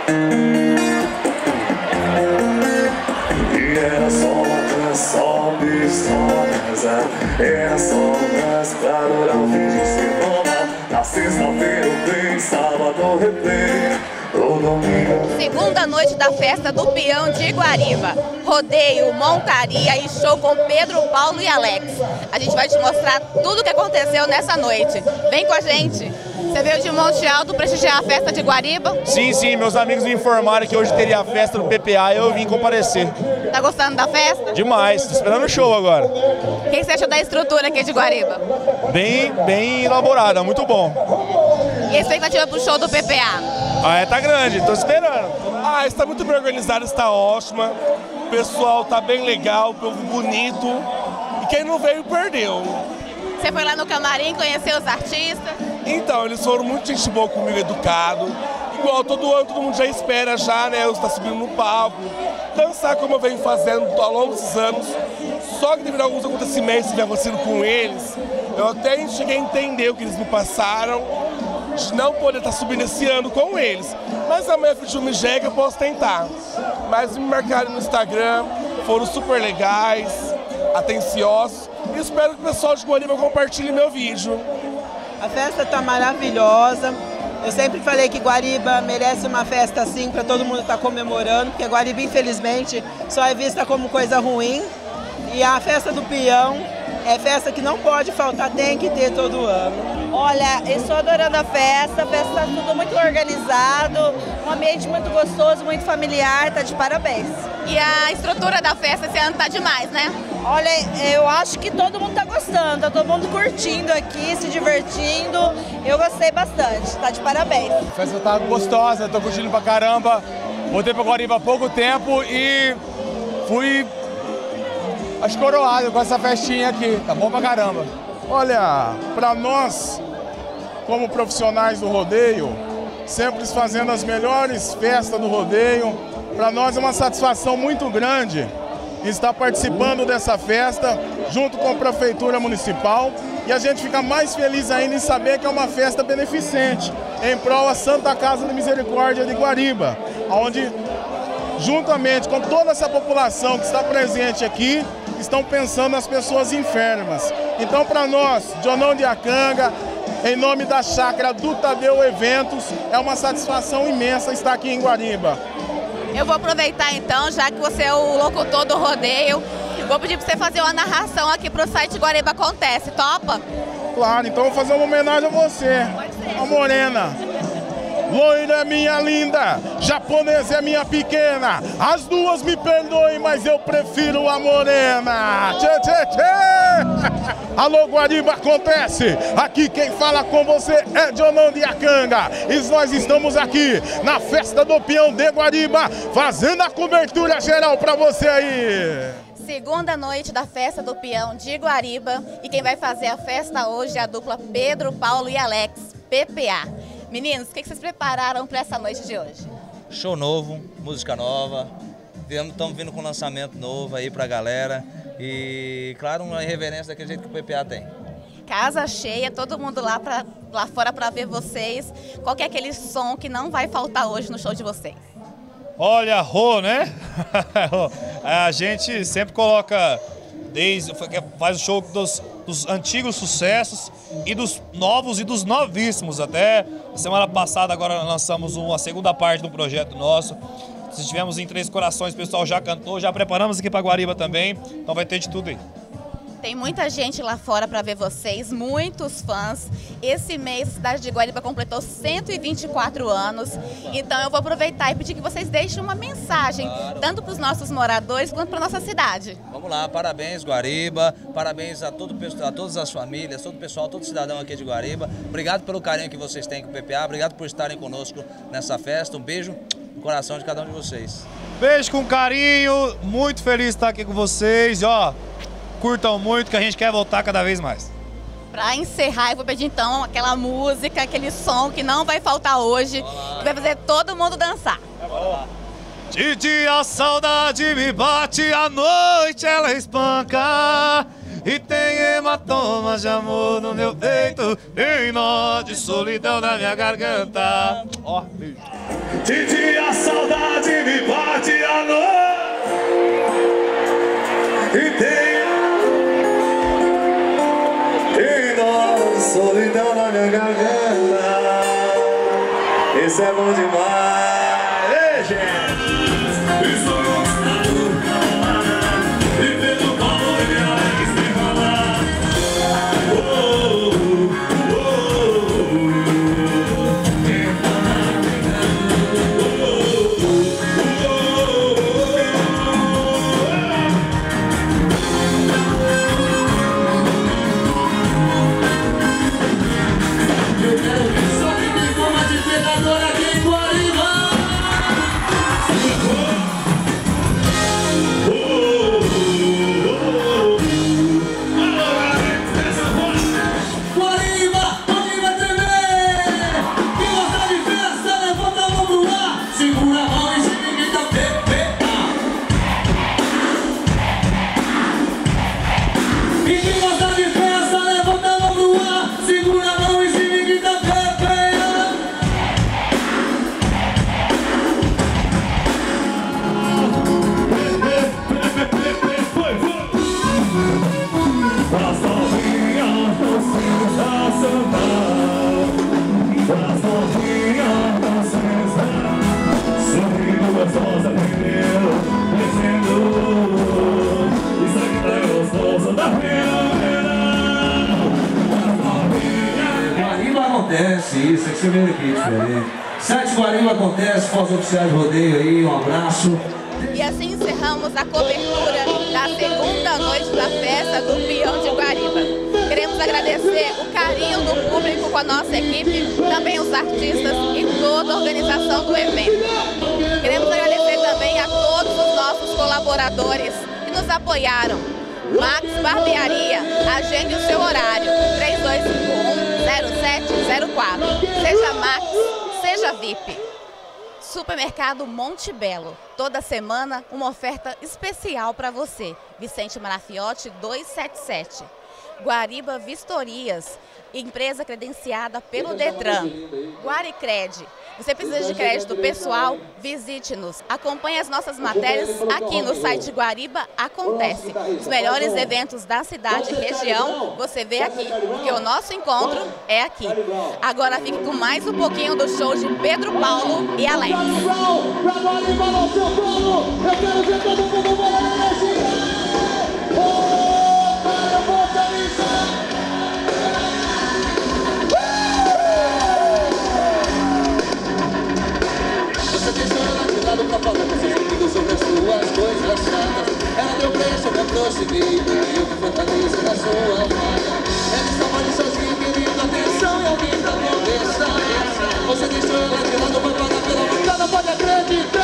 E era só uma canção pistosa, era só uma pra adorar o fim de semana. Na sexta-feira eu tenho, sábado replay, no domingo. Segunda noite da festa do Peão de Guariba. Rodeio, montaria e show com Pedro, Paulo e Alex. A gente vai te mostrar tudo o que aconteceu nessa noite. Vem com a gente. Você veio de Monte Alto prestigiar a festa de Guariba? Sim, sim, meus amigos me informaram que hoje teria a festa do PPA e eu vim comparecer. Tá gostando da festa? Demais, tô esperando o show agora. O que você acha da estrutura aqui de Guariba? Bem elaborada, muito bom. E a expectativa pro show do PPA? Tá grande, tô esperando. Está muito bem organizado, está ótima. O pessoal tá bem legal, o povo bonito. E quem não veio, perdeu. Você foi lá no camarim, conheceu os artistas? Então, eles foram muito gente boa comigo, educado. Igual todo ano, todo mundo já espera já, né? Eu estou subindo no palco. Dançar como eu venho fazendo ao longo desses anos. Só que devido a alguns acontecimentos que vem acontecendo com eles, eu até cheguei a entender o que eles me passaram, de não poder estar subindo esse ano com eles. Mas amanhã eu me jegue, eu posso tentar. Mas me marcaram no Instagram, foram super legais, atenciosos. E espero que o pessoal de Guariba compartilhe meu vídeo. A festa está maravilhosa. Eu sempre falei que Guariba merece uma festa assim para todo mundo estar comemorando, porque Guariba, infelizmente, só é vista como coisa ruim. E a festa do Peão é festa que não pode faltar, tem que ter todo ano. Olha, eu estou adorando a festa está tudo muito organizado, um ambiente muito gostoso, muito familiar, tá de parabéns. E a estrutura da festa esse ano tá demais, né? Olha, eu acho que todo mundo tá gostando, tá todo mundo curtindo aqui, se divertindo. Eu gostei bastante, tá de parabéns. A festa tá gostosa, tô curtindo pra caramba. Voltei pra Guariba há pouco tempo e fui coroado com essa festinha aqui. Tá bom pra caramba. Olha, pra nós, como profissionais do rodeio, sempre fazendo as melhores festas do rodeio, para nós é uma satisfação muito grande estar participando dessa festa junto com a Prefeitura Municipal, e a gente fica mais feliz ainda em saber que é uma festa beneficente em prol da Santa Casa de Misericórdia de Guariba, onde juntamente com toda essa população que está presente aqui, estão pensando nas pessoas enfermas. Então, para nós, Jonão de Acanga, em nome da chácara do Tadeu Eventos, é uma satisfação imensa estar aqui em Guariba. Eu vou aproveitar então, já que você é o locutor do rodeio, vou pedir para você fazer uma narração aqui para o site Guariba Acontece, topa? Claro, então vou fazer uma homenagem a você, a Morena. Loira é minha linda, japonesa é minha pequena, as duas me perdoem, mas eu prefiro a morena. Tchê, tchê, tchê. Alô, Guariba Acontece, aqui quem fala com você é Jonão de Acanga, e nós estamos aqui na festa do Peão de Guariba, fazendo a cobertura geral pra você aí. Segunda noite da festa do Peão de Guariba, e quem vai fazer a festa hoje é a dupla Pedro, Paulo e Alex, PPA. Meninos, o que vocês prepararam para essa noite de hoje? Show novo, música nova, estamos vindo com lançamento novo aí pra galera e, claro, uma irreverência daquele jeito que o PPA tem. Casa cheia, todo mundo lá fora para ver vocês. Qual que é aquele som que não vai faltar hoje no show de vocês? Olha, Rô, né? A gente sempre coloca, faz o show dos antigos sucessos e dos novos e dos novíssimos. Até semana passada agora lançamos uma segunda parte do projeto nosso. Estivemos em Três Corações, o pessoal já cantou, já preparamos aqui para Guariba também, então vai ter de tudo aí. Tem muita gente lá fora para ver vocês, muitos fãs. Esse mês a cidade de Guariba completou 124 anos, então eu vou aproveitar e pedir que vocês deixem uma mensagem, claro, tanto para os nossos moradores quanto para a nossa cidade. Vamos lá, parabéns Guariba, parabéns a todas as famílias, todo o pessoal, todo cidadão aqui de Guariba. Obrigado pelo carinho que vocês têm com o PPA, obrigado por estarem conosco nessa festa. Um beijo no coração de cada um de vocês. Beijo com carinho, muito feliz de estar aqui com vocês, ó. Curtam muito, que a gente quer voltar cada vez mais. Para encerrar, eu vou pedir então aquela música, aquele som que não vai faltar hoje, que vai fazer todo mundo dançar. De dia a saudade me bate, à noite ela espanca, e tem hematomas de amor no meu peito, tem nó de solidão na minha garganta. Ó, beijo. De dia solidão na minha garganta. Isso é bom demais. Ei, gente! Isso, tem que ser meio aqui, diferente. Sete Guariba acontece, Fogos Oficiais de Rodeio aí, um abraço. E assim encerramos a cobertura da segunda noite da festa do Peão de Guariba. Queremos agradecer o carinho do público com a nossa equipe, também os artistas e toda a organização do evento. Queremos agradecer também a todos os nossos colaboradores que nos apoiaram. Max Barbearia, agende o seu horário, 3251-0704. Seja Max, seja VIP. Supermercado Monte Belo, toda semana uma oferta especial para você. Vicente Marafiotti 277. Guariba Vistorias, empresa credenciada pelo Detran. Guaricred. Você precisa de crédito pessoal? Visite-nos. Acompanhe as nossas matérias aqui no site Guariba Acontece. Os melhores eventos da cidade e região você vê aqui, porque o nosso encontro é aqui. Agora fique com mais um pouquinho do show de Pedro Paulo e Alex. Pra falar com seus amigos sobre as suas coisas chatas. Ela deu preço, eu me aproximei. Eu que fortaleço na sua falha. Ela estava ali sozinha querendo atenção e alguém pra conversar. Você deixou ela de lado, vai pagar pela vontade, pode acreditar.